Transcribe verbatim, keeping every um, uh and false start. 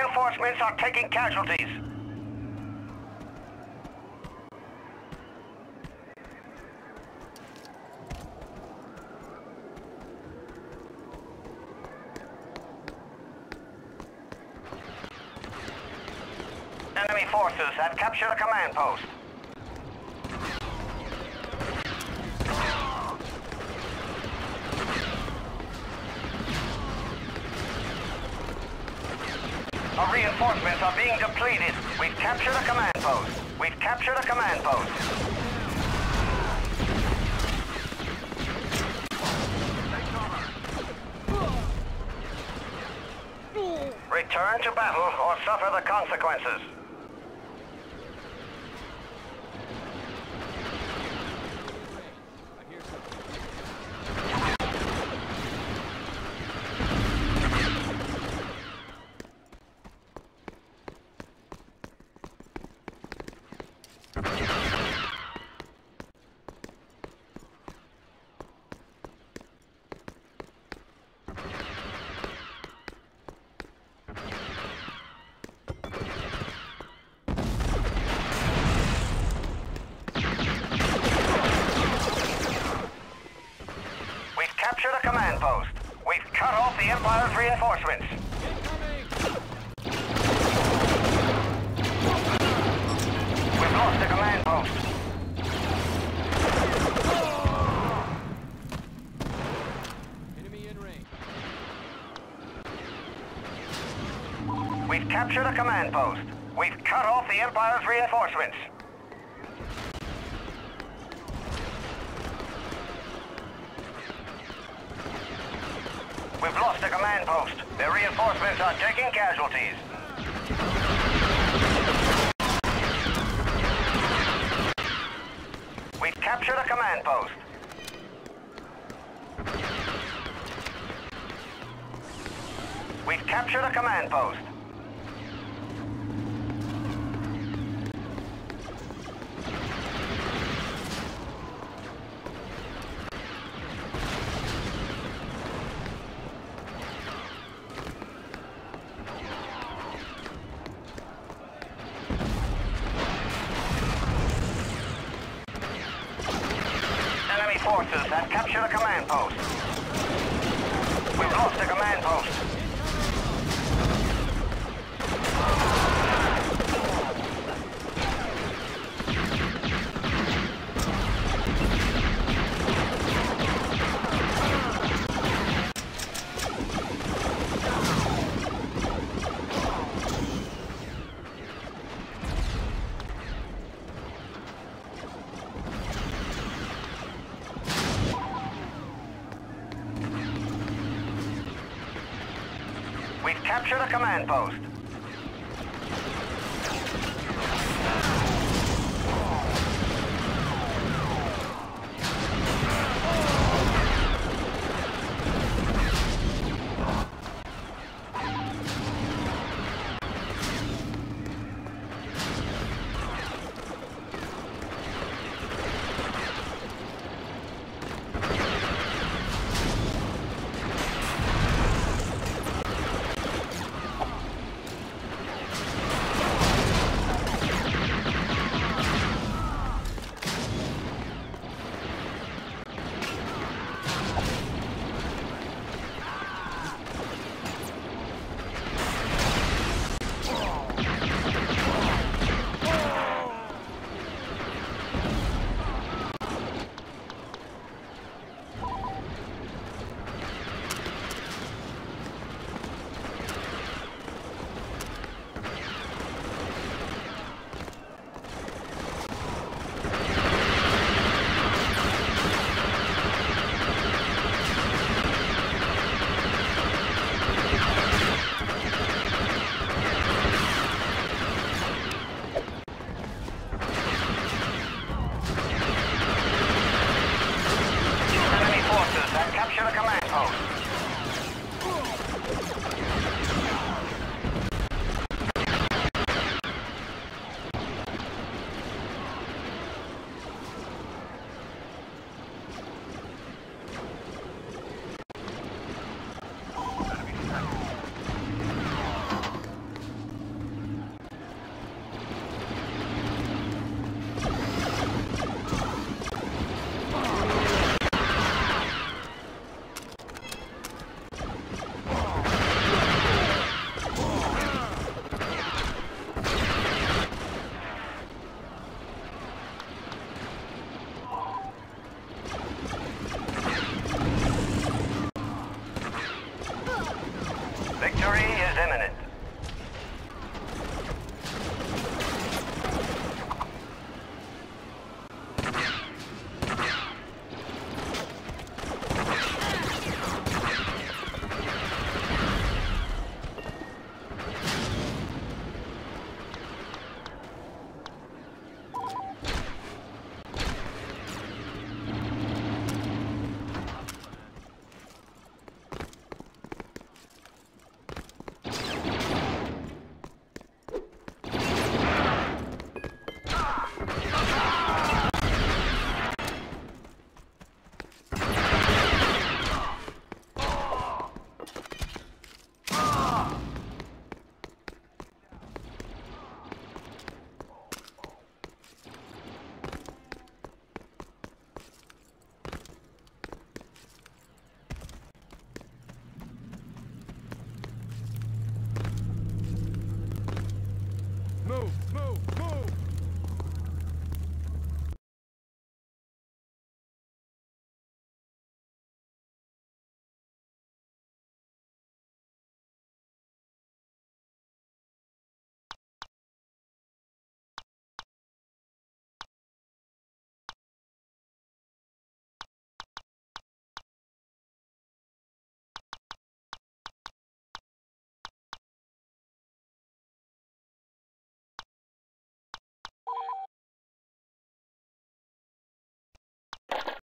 reinforcements are taking casualties. Enemy forces have captured a command post. Our reinforcements are being depleted. We've captured a command post. We've captured a command post. Return to battle or suffer the consequences. Captured a command post. We've cut off the Empire's reinforcements. We've lost the command post. Enemy in range. We've captured a command post. We've cut off the Empire's reinforcements. We've lost the command post. Their reinforcements are taking casualties. We've captured a command post. We've captured a command post. Forces have captured a command post. We've lost the command post. We've captured a command post. Move, move, move!